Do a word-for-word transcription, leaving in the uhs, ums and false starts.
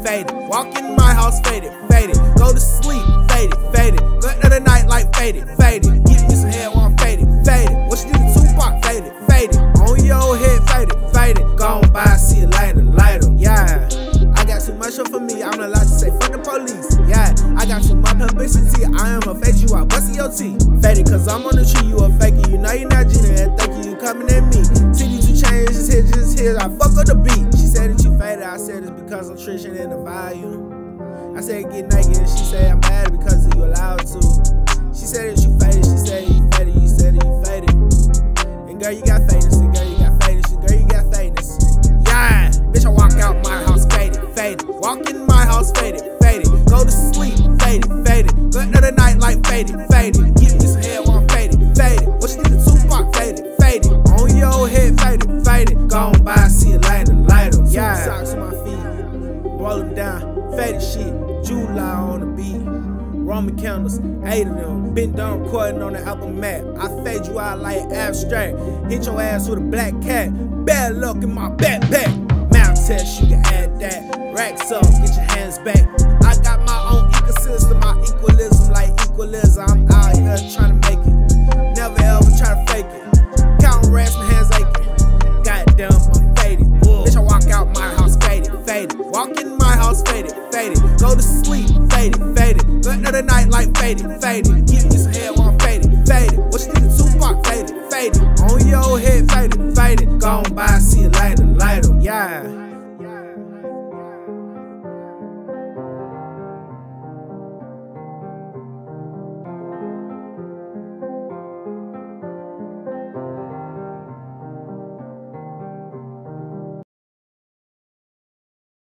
faded. Walk in my house, faded, faded. Go to sleep, faded, faded. Good of the night like faded, faded. Give me some head while I'm faded, faded. What you do to Tupac, faded, faded. On your head, faded, faded. Gone by, see you later, later. Yeah, I got too much up for me. I'm not allowed to say fuck the police. Yeah, I got too much publicity. I am a fake you out, busting your teeth. Faded, cause I'm on the tree, you a faker. You know you're not Gina, and thank you, you coming at me. City two Chainz, just hit, just hit. I fuck up the beat. She said that you faded. I said it's because I'm Trishan in the volume. I said get naked, and she said I'm mad because you allowed to. She said that you faded. She said you faded. You said that you faded. And girl, you got faded. And girl, you got faded. And girl, you got fadedness. Yeah, bitch, I walk out my house faded, faded. Walk in my house faded, faded. Go to sleep, faded, faded. Good of the night like faded, faded. Give me some head while I'm faded, faded. What you did to Tupac, faded, faded. On your head, faded, faded. Gone by, see you later, later. Yeah, socks on my feet, roll them down, faded shit. July on the beat, Roman candles, eight of them. Been done recording on the album map. I fade you out like abstract. Hit your ass with a black cat. Bad luck in my backpack. Mouth test, you can add that. Racks up, get your hands back. I got my own ecosystem, my equalism like equalism. I'm out here trying to make it. Never ever try to fake it. Counting racks, my hands aching. Goddamn, I'm faded. Bitch, I walk out my house faded, faded. Walk in my house faded, faded. Go to sleep, faded, faded. Good of the night like faded, faded. Give me some head while I'm faded, faded. What you did to Tupac, faded, faded. On your head, faded, faded. Gone by, see you later, later. Yeah.